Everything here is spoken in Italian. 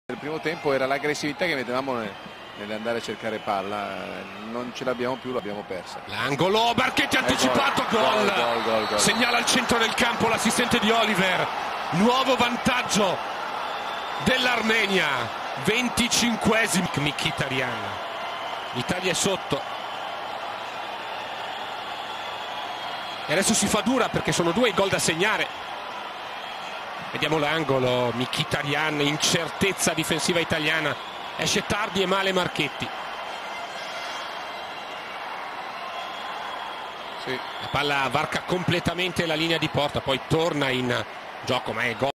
Nel primo tempo era l'aggressività che mettevamo nell'andare a cercare palla, non ce l'abbiamo più, l'abbiamo persa. L'angolo, Barchetti anticipato, gol. Segnala al centro del campo l'assistente di Oliver. Nuovo vantaggio dell'Armenia, 25esimo. Mkhitaryan, l'Italia è sotto e adesso si fa dura perché sono 2 i gol da segnare. Vediamo l'angolo, Mkhitaryan, incertezza difensiva italiana, esce tardi e male Marchetti. Sì. La palla varca completamente la linea di porta, poi torna in gioco, ma è gol.